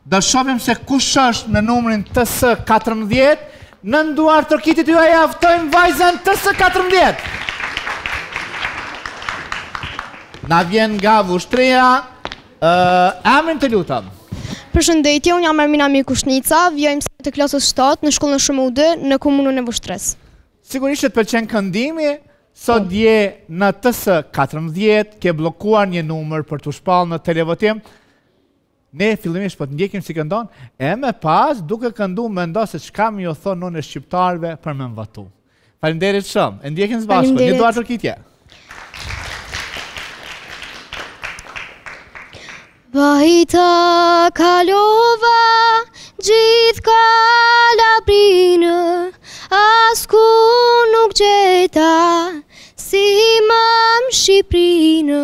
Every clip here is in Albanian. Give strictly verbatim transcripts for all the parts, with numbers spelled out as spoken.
Do shohim se kush është në numrin T S katërmbëdhjetë, në nduar trokitit ju aja aftojmë vajzën T S katërmbëdhjetë. Na vjen nga Vushtria, emrin të lutem. Përshëndetje, unë jam Ermina Mikushnica, vjoj mësim të klasës shtatë në shkollën Sh M U D në komunën e Vushtresë. Sigurisht të pëlqen këndimi, sot dje në T S katërmbëdhjetë ke blokuar një numër për të shpallë në televotim. Ne fillimisht po të ndjekim si këndon, e me pas duke këndu me ndo se çka më jo thonë nënë shqiptarve për me më vatu. Faleminderit shumë, e ndjekim së bashku, një duar tërkitje. Vajta kalova gjithë Kalabrinë, as ku nuk gjeta si mam Shqiprinë.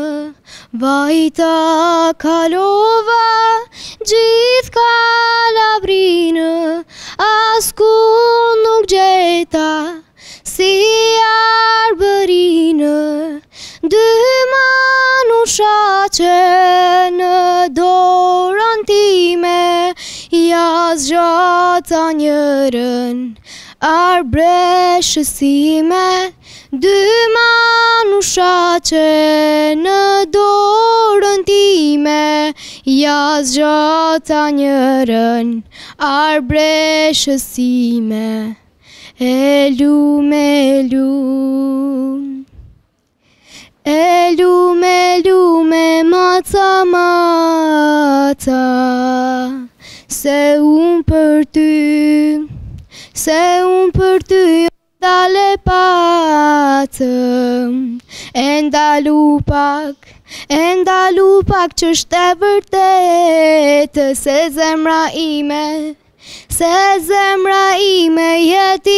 Vajta kalova gjithë Kalabrinë, as ku nuk gjeta si arbërinë. Dy manusha që në dorën time, ja zgjata njërën arbreshësime. Dy manusha që në dorën time, ja zgjata njërën arbreshësime. E lume, e lume, e lume, lume, maca, maca, se unë për ty, se unë për ty dale patëm. E ndalu pak, e ndalu pak që shte vërtetë, se zemra ime, se zemra ime jeti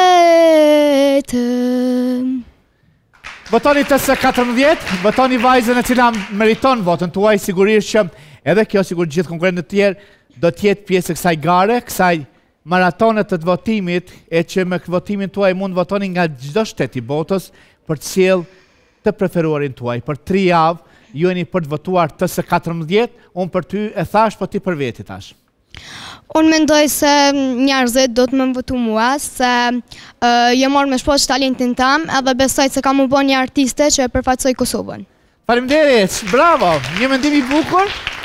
vetëm. Votoni T S katërmbëdhjetë, votoni vajzën e cila meriton votën tuaj, sigurisht që edhe kjo sigur gjithë konkurrentët tjerë do tjetë pjesë e kësaj gare, kësaj maratonet të të votimit, e që me këtë votimin tuaj mund votoni nga çdo shtet i botës për të sjellë të preferuarin tuaj. Për tri javë ju jeni për të votuar T S katërmbëdhjetë, unë për ty e thash, po ti për veti thash. Unë mendoj se njerëzit do të më votu mua, se jë marrë me shpoq talentin tam, edhe besoj se kam u bë një artiste që e përfaqësoj Kosovën. Faleminderit, bravo, një mendim i bukur.